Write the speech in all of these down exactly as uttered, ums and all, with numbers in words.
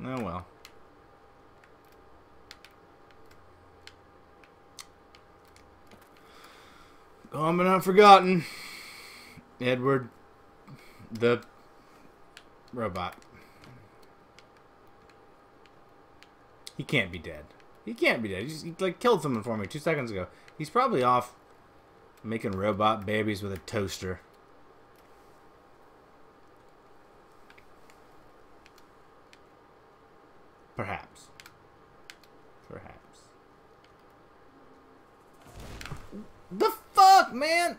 Oh well. Gone but not forgotten. Edward the robot. He can't be dead. He can't be dead. He, just, he like killed someone for me two seconds ago. He's probably off making robot babies with a toaster. Perhaps. Perhaps. The fuck, man?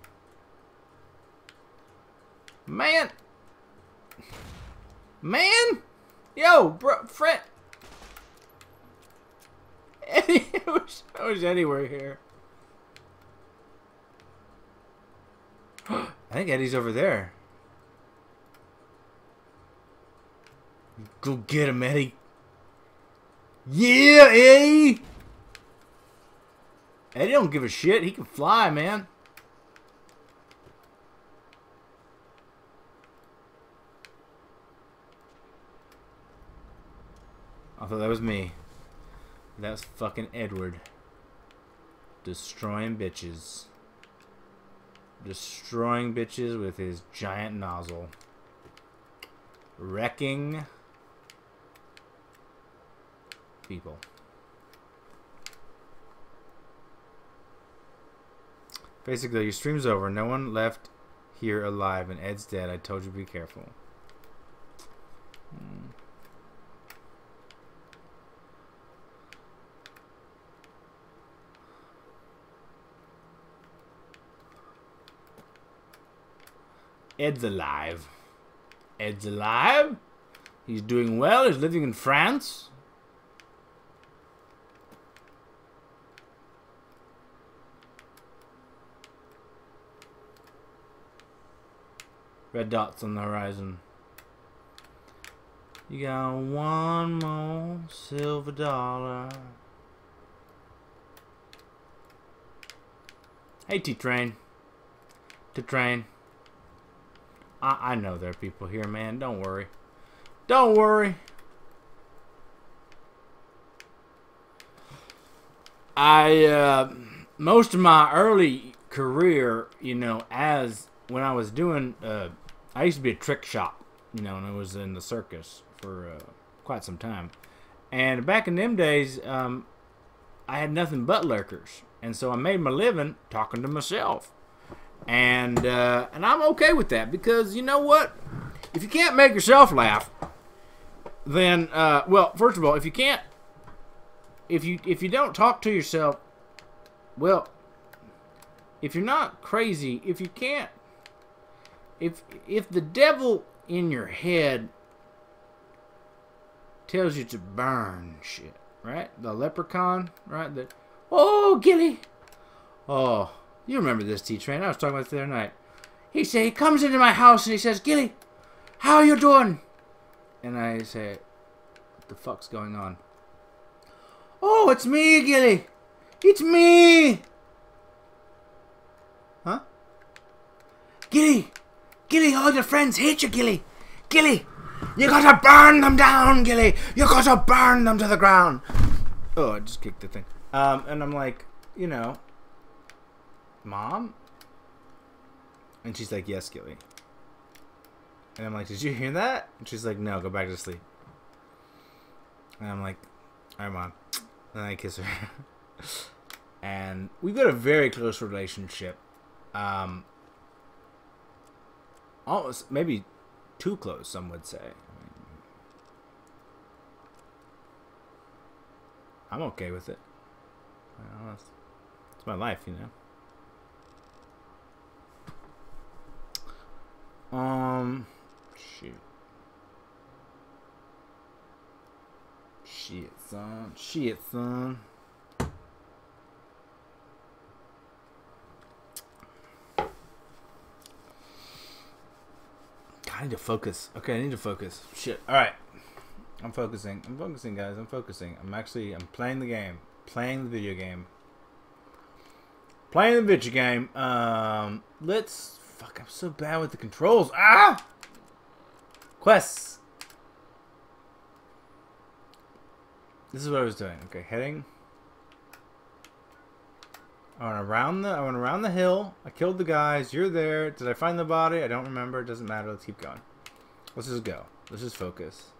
Man. Man? Yo, bro, friend. Eddie, I wish I was anywhere here. I think Eddie's over there. Go get him, Eddie. Yeah, Eddie! Eddie don't give a shit. He can fly, man. I thought that was me. That was fucking Edward. Destroying bitches. Destroying bitches with his giant nozzle. Wrecking people. Basically, your stream's over. No one left here alive, and Ed's dead. I told you to be careful. Hmm. Ed's alive. Ed's alive. He's doing well. He's living in France. Red dots on the horizon. You got one more silver dollar. Hey, T-Train. T-Train. I, I know there are people here, man. Don't worry. Don't worry. I, uh, most of my early career, you know, as when I was doing, uh, I used to be a trick shop, you know, and I was in the circus for uh, quite some time. And back in them days, um, I had nothing but lurkers. And so I made my living talking to myself. And uh, and I'm okay with that because you know what? If you can't make yourself laugh, then uh, well, first of all, if you can't, if you if you don't talk to yourself, well, if you're not crazy, if you can't, if if the devil in your head tells you to burn shit, right? The leprechaun, right? The oh, Gilly, oh. You remember this, T-Train. I was talking about this the other night. He say he comes into my house and he says, Gilly, how are you doing? And I say, what the fuck's going on? Oh, it's me, Gilly. It's me. Huh? Gilly. Gilly, all your friends hate you, Gilly. Gilly, you gotta burn them down, Gilly. You gotta burn them to the ground. Oh, I just kicked the thing. Um, and I'm like, you know, Mom? And she's like, yes, Gilly. And I'm like, did you hear that? And she's like, no, go back to sleep. And I'm like, alright, Mom. And I kiss her. And we've got a very close relationship. Um, almost, maybe too close, some would say. I mean, I'm okay with it. I don't know, it's, it's my life, you know. Um, shit. Shit, son. Shit, son. God, I need to focus. Okay, I need to focus. Shit. Alright. I'm focusing. I'm focusing, guys. I'm focusing. I'm actually, I'm playing the game. Playing the video game. Playing the video game. Um, let's... Fuck, I'm so bad with the controls. Ah! Quests. This is what I was doing. Okay, heading. I went around the I went around the hill. I killed the guys. You're there. Did I find the body? I don't remember. It doesn't matter. Let's keep going. Let's just go. Let's just focus.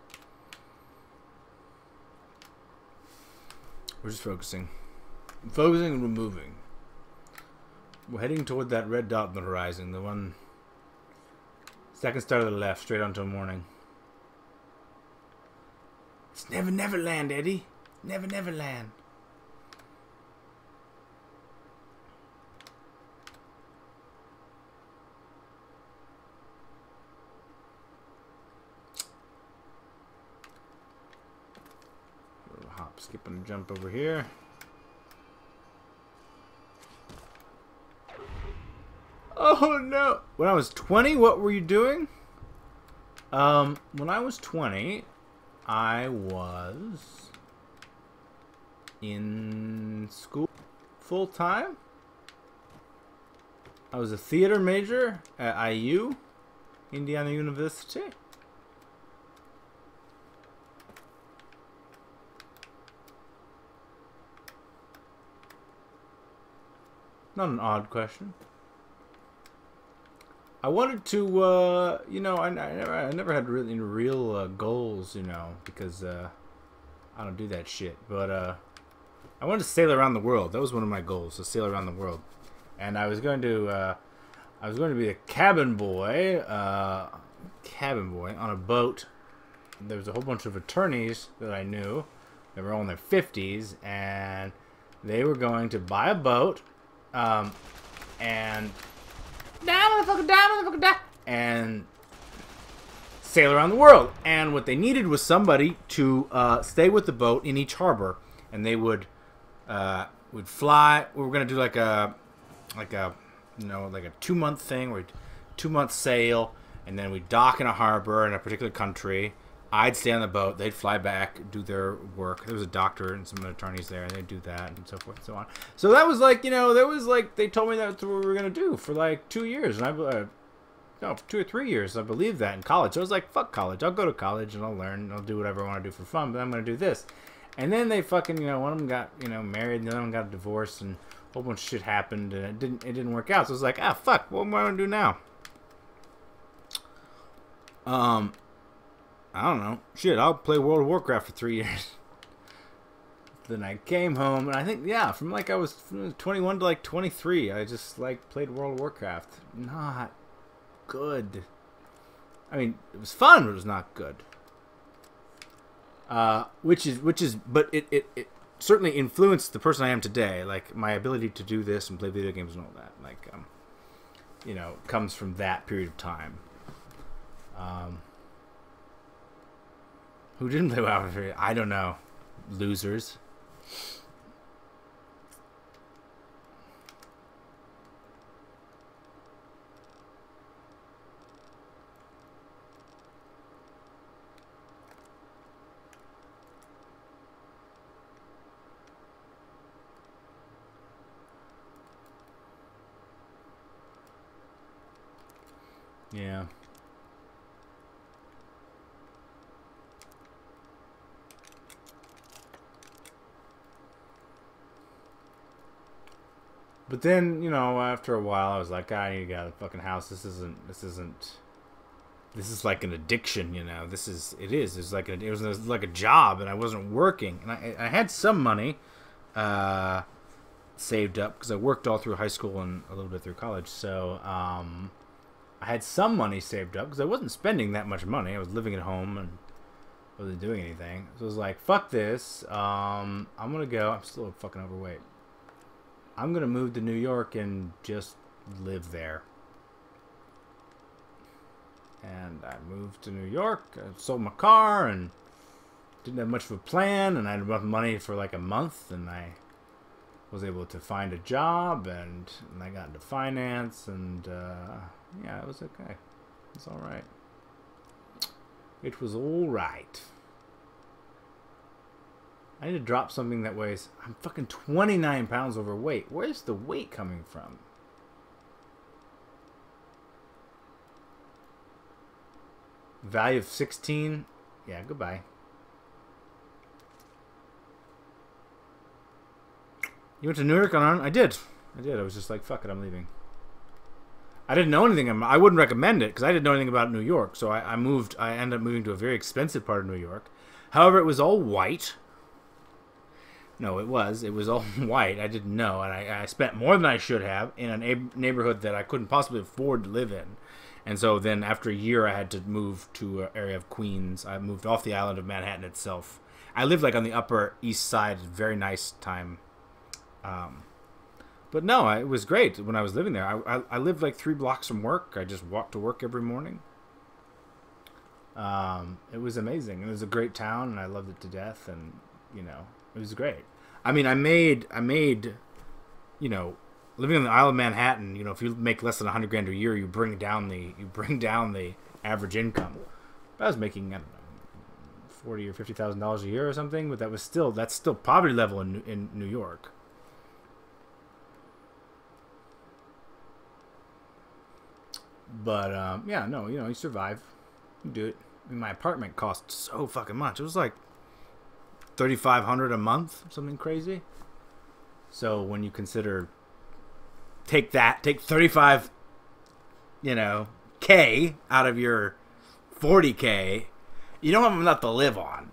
We're just focusing. Focusing and we're moving. We're heading toward that red dot on the horizon. The one second star to the left, straight on till morning. It's Never Never Land, Eddie. Never Never Land. Hop, skip, and jump over here. Oh no! When I was twenty, what were you doing? Um, when I was twenty, I was in school full time. I was a theater major at I U, Indiana University. Not an odd question. I wanted to, uh, you know, I, I never, I never had really real uh, goals, you know, because uh, I don't do that shit. But uh, I wanted to sail around the world. That was one of my goals, to sail around the world. And I was going to, uh, I was going to be a cabin boy, uh, cabin boy on a boat. There was a whole bunch of attorneys that I knew. They were all in their fifties, and they were going to buy a boat. Um, and die, motherfucker, die, motherfucker, die, and sail around the world. And what they needed was somebody to uh, stay with the boat in each harbor, and they would uh, would fly. We were gonna do like a like a you know like a two month thing, where two month sail, and then we'd dock in a harbor in a particular country. I'd stay on the boat. They'd fly back, do their work. There was a doctor and some attorneys there, and they'd do that and so forth and so on. So that was like, you know, that was like, they told me that's what we were going to do for like two years. And I, uh, no, two or three years. I believed that in college. So I was like, fuck college. I'll go to college and I'll learn and I'll do whatever I want to do for fun, but I'm going to do this. And then they fucking, you know, one of them got, you know, married, and the other one got divorced, and a whole bunch of shit happened, and it didn't, it didn't work out. So I was like, ah, fuck, what am I going to do now? Um... I don't know. Shit, I'll play World of Warcraft for three years. Then I came home, and I think, yeah, from like I was twenty-one to like twenty-three, I just like played World of Warcraft. Not good. I mean, it was fun, but it was not good. Uh, which is, which is, but it, it, it certainly influenced the person I am today. Like, my ability to do this and play video games and all that, like, um, you know, comes from that period of time. Um... Who didn't play WoW for I don't know. Losers. Yeah. But then, you know, after a while, I was like, I need to get out of the fucking house. This isn't, this isn't, this is like an addiction, you know. This is, it is. It's like a, it was like a job, and I wasn't working. And I, I had some money uh, saved up because I worked all through high school and a little bit through college. So um, I had some money saved up because I wasn't spending that much money. I was living at home and wasn't doing anything. So I was like, fuck this. Um, I'm going to go. I'm still fucking overweight. I'm going to move to New York and just live there. And I moved to New York. I sold my car and didn't have much of a plan. And I had enough money for like a month. And I was able to find a job. And, and I got into finance. And uh, yeah, it was okay. It was all right. It was all right. I need to drop something that weighs... I'm fucking twenty-nine pounds overweight. Where's the weight coming from? Value of sixteen? Yeah, goodbye. You went to Newark on? I did. I did. I was just like, fuck it, I'm leaving. I didn't know anything. I wouldn't recommend it because I didn't know anything about New York. So I, I moved. I ended up moving to a very expensive part of New York. However, it was all white. No, it was. It was all white. I didn't know, and I, I spent more than I should have in a neighborhood that I couldn't possibly afford to live in. And so then, after a year, I had to move to an area of Queens. I moved off the island of Manhattan itself. I lived like on the Upper East Side. Very nice time. Um, but no, I, it was great when I was living there. I, I, I lived like three blocks from work. I just walked to work every morning. Um, it was amazing. It was a great town, and I loved it to death. And you know, it was great. I mean, I made, I made, you know, living on the Isle of Manhattan. You know, if you make less than a hundred grand a year, you bring down the, you bring down the average income. I was making, I don't know, forty or fifty thousand dollars a year or something, but that was still, that's still poverty level in in New York. But um, yeah, no, you know, you survive, you do it. I mean, my apartment cost so fucking much. It was like thirty-five hundred a month, something crazy. So when you consider, take that, take thirty-five, you know, K out of your forty K, you don't have enough to live on.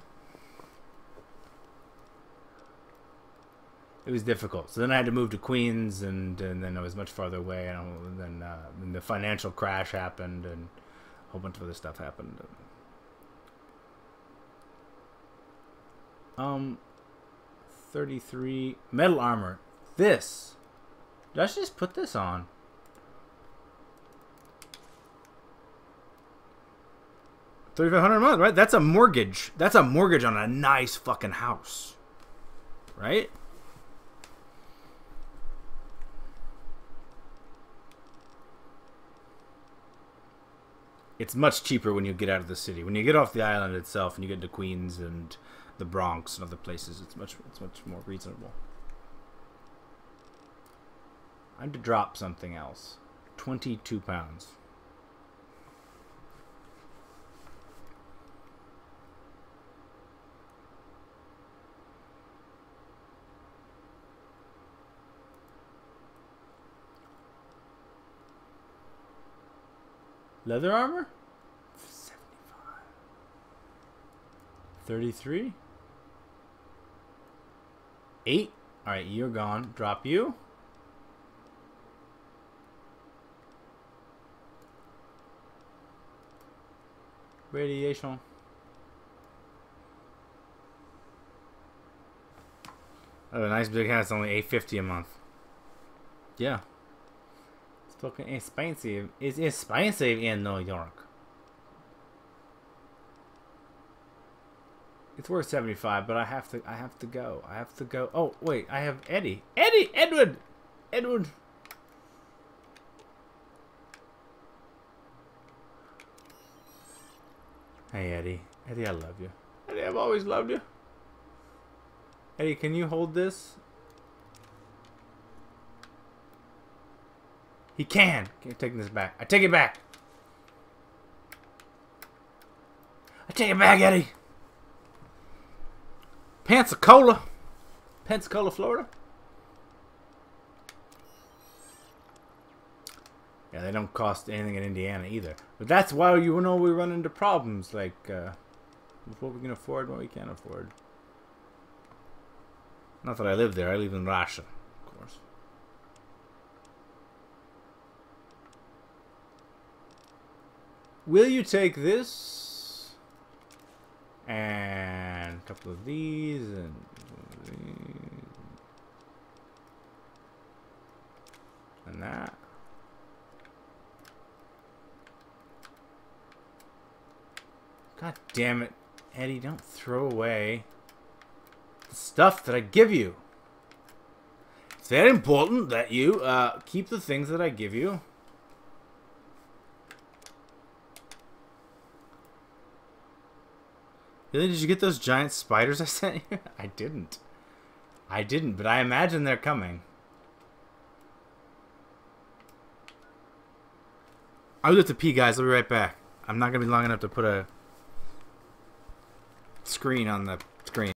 It was difficult. So then I had to move to Queens, and, and then I was much farther away. And then, uh, then the financial crash happened, and a whole bunch of other stuff happened. Um, thirty-three metal armor. This. Did I just put this on? thirty-five hundred a month, right? That's a mortgage. That's a mortgage on a nice fucking house, right? It's much cheaper when you get out of the city. When you get off the island itself and you get to Queens and the Bronx and other places, it's much it's much more reasonable. I had to drop something else. twenty-two pounds. Leather armor? seventy-five. thirty-three? eight? Alright, you're gone. Drop you. Radiation. Oh, a nice big house, only eight fifty a month. Yeah. It's fucking expensive. It's expensive in New York. It's worth seventy-five, but I have to I have to go. I have to go. Oh, wait, I have Eddie. Eddie! Edward! Edward! Hey, Eddie. Eddie, I love you. Eddie, I've always loved you. Eddie, can you hold this? He can. Okay, I'm taking this back. I take it back. I take it back, Eddie. Pensacola. Pensacola, Florida. Yeah, they don't cost anything in Indiana either. But that's why you know we run into problems like uh, with what we can afford, what we can't afford. Not that I live there. I live in Russia, of course. Will you take this? And a couple of these and these. And that. God damn it, Eddie, don't throw away the stuff that I give you. It's very important that you uh, keep the things that I give you. Really? Did you get those giant spiders I sent you? I didn't. I didn't, but I imagine they're coming. I'll have to pee, guys. I'll be right back. I'm not going to be long enough to put a screen on the